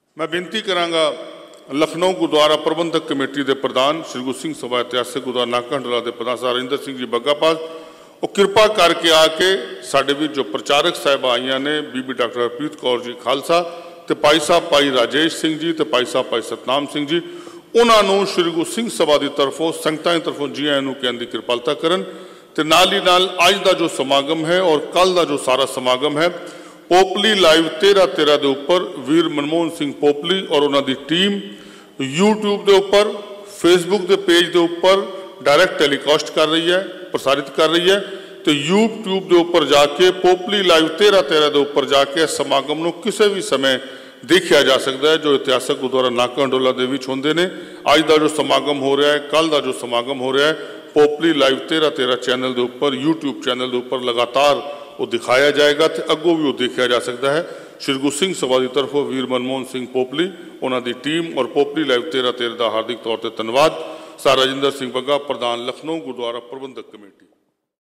मैं बेनती करांगा लखनऊ गुरुद्वारा प्रबंधक कमेटी के प्रधान श्री गुरु सिंह सभा इतिहासिक गुरुद्वारा नाका हंडोला के प्रधान सर राजिंदर सिंह जी बग्गा पास और कृपा करके आके साडे भी जो प्रचारक साहब आईया ने बीबी डॉक्टर हरप्रीत कौर जी खालसा तो भाई साहब भाई राजेश सिंह जी तो भाई साहब भाई सतनाम सिंह जी उन्होंने श्री गुरु सिंह सभा की तरफों संगतां की तरफों जी आयां नूं कहण दी कृपालता करन ते नाल ही नाल अज का जो समागम है और कल का जो सारा समागम है पोपली लाइव 13/13 के उपर वीर मनमोहन सिंह पोपली और उन्होंने टीम यूट्यूब के उपर फेसबुक के पेज के उपर डायरैक्ट टैलीकास्ट कर रही है प्रसारित कर रही है। तो यूट्यूब के उपर जाके पोपली लाइव 13/13 के उपर जाके समागम को किसी भी समय देखा जा सकता है जो इतिहासक गुरुद्वारा नाका हंडोला के विच होंदे ने। अज का जो समागम हो रहा है कल का जो समागम हो रहा है पोपली लाइव 13/13 चैनल के उपर यूट्यूब चैनल के उपर लगातार वो दिखाया जाएगा तो अगों भी वो देखा जा सकता है। श्री गुरु सिंह सभा की तरफों वीर मनमोहन सिंह पोपली उन्होंने टीम और पोपली लाइव 13/13 का हार्दिक तौर पर धन्यवाद। सर राजिंदर सिंह बग्गा प्रधान लखनऊ गुरुद्वारा प्रबंधक कमेटी।